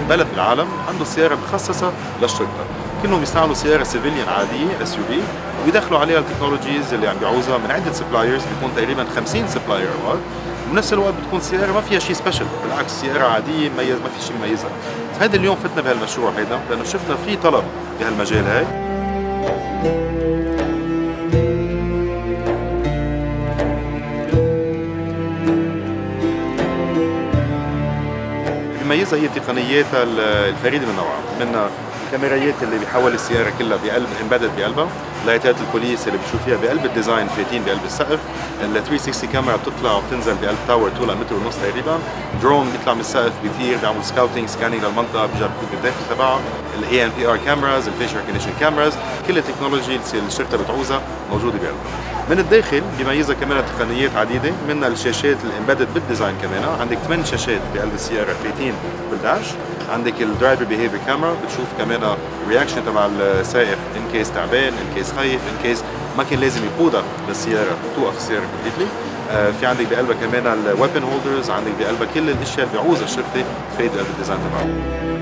بلد بالعالم عنده سياره مخصصه للشرطه، كلهم يستعملوا سياره سيفيليان عاديه اس يو في ويدخلوا عليها التكنولوجيز اللي عم بيعوزها من عده سبلايرز، بيكون تقريبا 50 سبلاير اوقات، وبنفس الوقت بتكون سياره ما فيها شيء سبيشل، بالعكس سياره عاديه مميز ما في شيء مميزها. هذا اليوم فتنا بهالمشروع هيدا لانه شفنا في طلب بهالمجال هاي. بيميزها هي تقنياتها الفريده من نوعها، منها الكاميرايات اللي بيحول السياره كلها بقلب امبيدد بقلبها، لايتات البوليس اللي بتشوف فيها بقلب الديزاين فايتين بقلب السقف، ال 360 كاميرا بتطلع وبتنزل بقلب تاور طولها متر ونص تقريبا، درون بيطلع من السقف بيطير بيعمل سكاوتينج سكانينج للمنطقه بيرجع بفوت بالداخل تبعها، الاي ان بي ار كاميراز، الفيشر ريكوجنيشن كاميراز، كل التكنولوجي اللي الشرطه بتعوزها موجوده بقلبها. من الداخل بيميزها كمان تقنيات عديده، منها الشاشات الامبيدد بالديزاين كمان، عندك 8 شاشات بقلب السياره فايتين بالداش، عندك الدرايفر بيهيفير كاميرا بتشوف كمان الرياكشن تبع السائق ان كيس تعبان، ان كيس خايف، ان كيس ما كان لازم يقودها للسياره توقف السياره كومبليتلي. في عندك بقلبها كمان الويبن هولدرز، عندك بقلبها كل الاشياء اللي بيعوزها الشرطه تفيد قلب الديزاين تبعها.